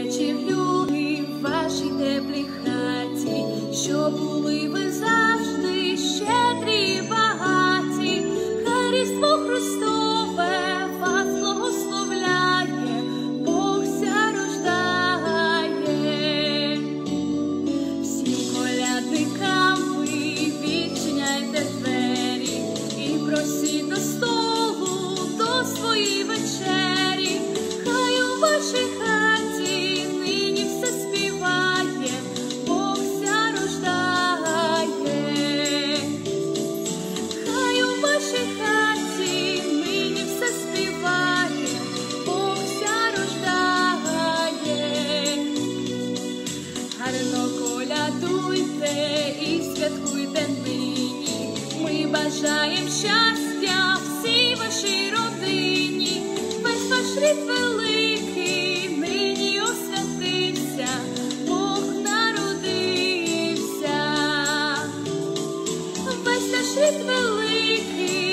вечір, люди, в вашій теплій хаті, що були ви завжди щедрі і багаті. Хай Різдво Христове вас благословляє, Бог ся рождає. Всім колядникам ви відчиняйте двері і просіть до столу, до своєї вечері. Хай у вашій хаті нині все співає, Бог ся рождає. Хай у вашій хаті нині все співає, Бог ся рождає. Гарно колядуйте і святкуйте нині, ми бажаєм щастя всій вашій родині. Весь ваш рід великий нині освятився, Бог народився. Весь наш рід великий